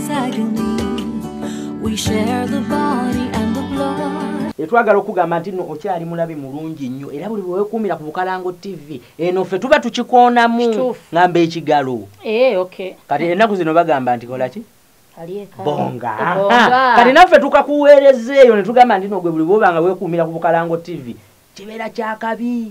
his agony. We share the body and the blood. Etwagala okugamba nti no okyali mulabi mulungi nnyo era buli bwe weekuumira ku Bukalango TV eno ffe tuba tukikoonamu ngamba ekigalo. Okay. Kati ennaku zino bagamba nti kola ki? Bonga. Kati naffe tukakuweerezeeyo ne tugamba nti no gwe buli bw'obanga weekuumira ku Bukalango TV kibeera kyakabi.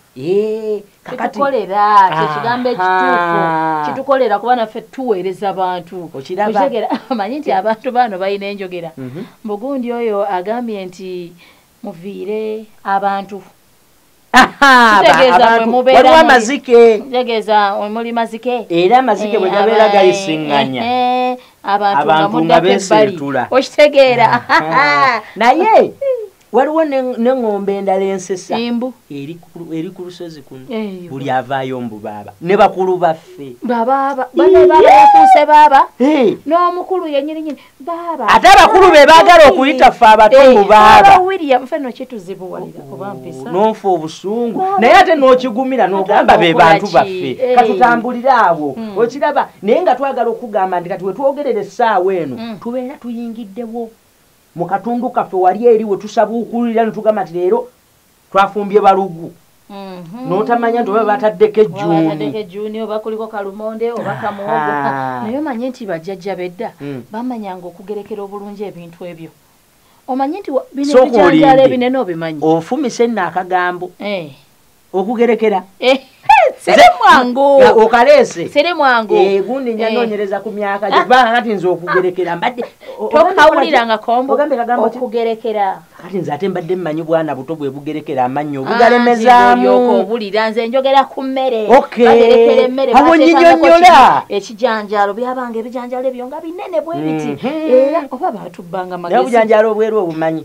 Kakati tukolera kyekigambo ekituufu kitukolera kuba naffe tuweereza abantu. Okitegeera amanyi nti abantu bano balina enjogera. Mbugundi oyo agambye nti muviire abantu. Kitegeeza mwe mubeera waliwo amazike. Kitegeeza muli mazike. Era amazike bwe gabeera gayisiŋŋanya abantu nga beeseetula. Okitegeera naye waliwo n'engombe endala ensesa eri ku lusozi kuno buli avaayo mbu baaba ne bakulu baffe baaba yafuuse baaba n'omukulu yennyininyini baaba ate abakulu be baagala okuyita ffe abato mu baaba William ffe no kituzibuwalira kuba mpisa n'onfa obusungu naye ate n'okigumira n'ogamba be bantu baffe katutambulire abo okiraba naye nga twagala okugamba nti kati we twogerera essaawa eno tubeera tuyingiddewo mu katundu kaffe wali eri we tusabuukulira ne tugamba nti leero twafumbye balugu n'otamanya nti oba bataddeko ejjuuni oba kuliko kalumonde oba kamuwogo naye omanye nti bajjajja bedda bamanyanga okugerekera obulungi ebintu ebyo omanye nti bino ebijanjaalo ebinene obimanyi ofumise nno akagambo okugerekera sere mwangu okaleese sere mwangu gundi njanoonyereza ku myaka gye kubanga kati nze okugerekera mbadde tokawuliranga kombo okugerekera kati nze ate mbadde mmanyi bwana buto bwe bugerekera amannyo obugalemezaamu owulira nze njogera ku mmere bagerekera emmere abonyinyonnyola ekijanjaalo byabanga ebijanjaalo ebyo nga binene bwe biti era oba baatubbanga magezi obujanjaalo obweru obumanyi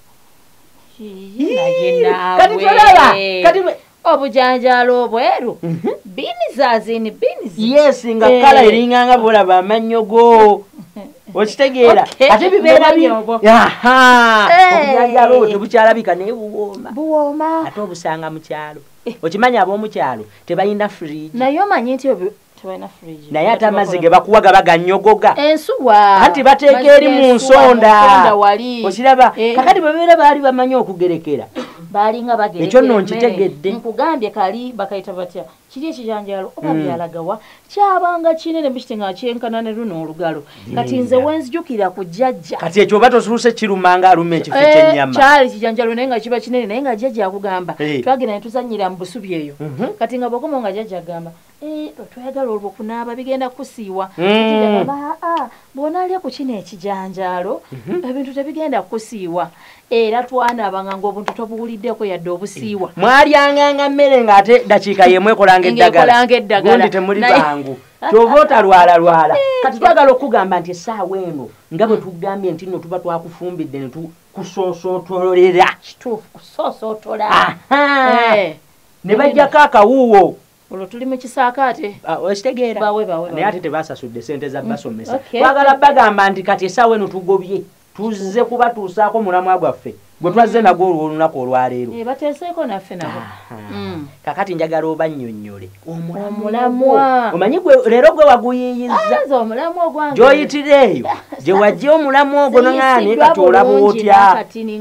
naye naawe kati obujanjaalo obweru beans azini beans yes nga kala eringanga bolaba amannyo go okitegeera ate bibeera obujanjaalo tebukyalabika naye buwooma ate obusanga mu kyalo okimanya ab'omu kyalo tebalina fridge naye omanyi nti tebalina fridge naye ate amazzi ge bakuwa gaba gannyogoga ensuwa anti bateeka eri mu nsonda okiraba kakati babeera baali bamanyi okugerekera balinga bagerekera ekyo nno nkitegedde nkugambye kali bakayita batya kiri ekijanjaalo oba byalagawa kyabanga kinene bishite nga kyenkana ne luno olugalo kati nze wenzijukira ku jjajja kati ekyo oba tosuuse kirumanga aluma ekifo ky'ennyama kyali kijanjaalo naye nga kiba kinene naye nga jjajja akugamba twagenda ne tuzannyira mu busubi eyo kati nga bw'okoma nga jjajja agamba twayagala olwo kunaaba bigenda kusiiwa bw'onaalya ku kino ekijanjaalo ebintu tebigenda kusiiwa era twanabanga ng'obuntu tobuwuliddeko yadde obusiiwa mwalyanganga mmere ng'ate dakiika yemu ekolanga eddagala gundi temuli bangu kyova otalwalalwala kati twagala okugamba nti essaawa eno nga bwe tugambye nti nno tuba twakufumbidde ne tukusoosootolera kituufu kusoosotola ne bajjako akawuuwo olwo tuli mu kisaakaate okitegeera naye ate tebasasudde sente za basomesa twagala bagamba nti kati essaawa eno tugobye tuzze kubatuusaako mulamwa gwaffe gwe twazze nagwo olunaku olwaleero bateeseeko naffe nabo kakati njagala obannyonnyole omulamwa omanyi leero gwe waguyiyizza omulamwa ogwange gy'oyitira eyo gye wajja omulamwa ogwo naye kati olaba otya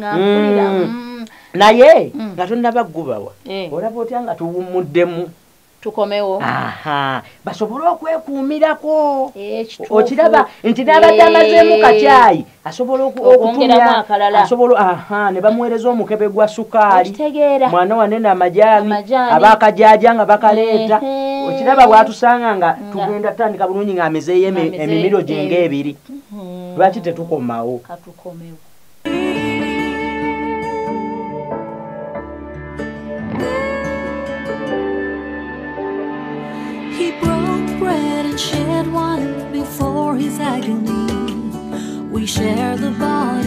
naye nga tonnaba ggubawa olaba otya nga tuwummuddemu tukomewo basobole okwekuumirako okiraba nti n'abadde amazeemu kakyayi asobola okutumya ne bamuweereza omukebe gwa sukaali mwana wanene amajaani abaakajaja nga bakaleeta okiraba bwatusanga nga tugenda tutandika bulungi ng'amezeeyo emimiro gye ng'ebiri lwaki tetukomawo Shed wine before his agony. We share the body